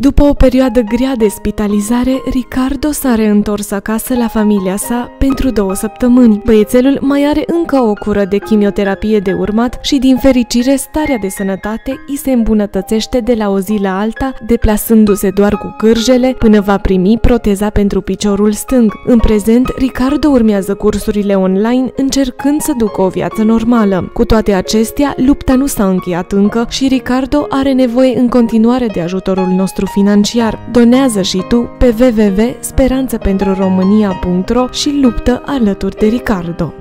După o perioadă grea de spitalizare, Ricardo s-a reîntors acasă la familia sa pentru 2 săptămâni. Băiețelul mai are încă o cură de chimioterapie de urmat și, din fericire, starea de sănătate îi se îmbunătățește de la o zi la alta, deplasându-se doar cu cârjele până va primi proteza pentru piciorul stâng. În prezent, Ricardo urmează cursurile online, încercând să ducă o viață normală. Cu toate acestea, lupta nu s-a încheiat încă și Ricardo are nevoie în continuare de ajutorul nostru financiar. Donează și tu pe www.speranțapentruromânia.ro și luptă alături de Ricardo.